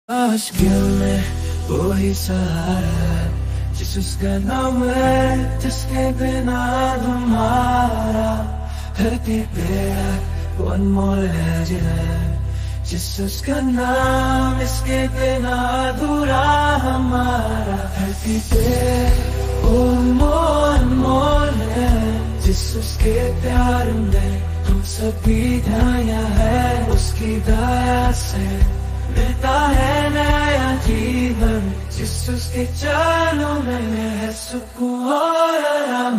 मुश्किल में वो ही सहारा जिस उसका नाम है, जिसके बिना हमारा धरती पे वो अनमोल है जिस उसका नाम, इसके बिना अधूरा हमारा धरती पे वो अनमोल है जिस उसके प्यार में तुम सभी दया है, उसकी दया से मिलता है नया जीवन, जिस उसके चरणों में है सुकून और आराम।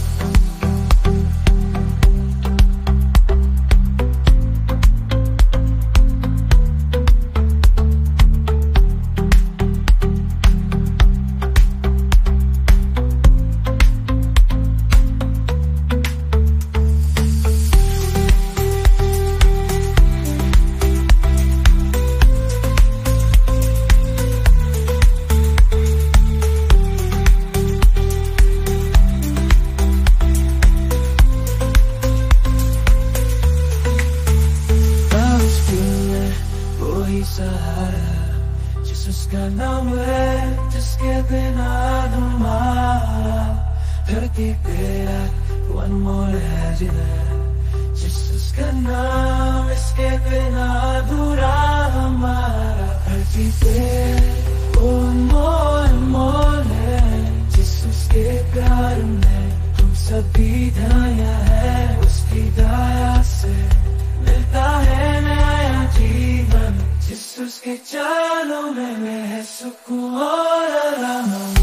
सहारा जिस उसका नाम है, जिसके बिना हमारा धरती पे वो अनमोल है जिस उसका नाम, इसके बिना अधूरा हमारा धरती पे वो अनमोल है जिस उसके प्यार में तुम सभी दया है, उसकी दया से मिलता है नया जीवन, जिस उसके चरणों में है सुकून और आराम।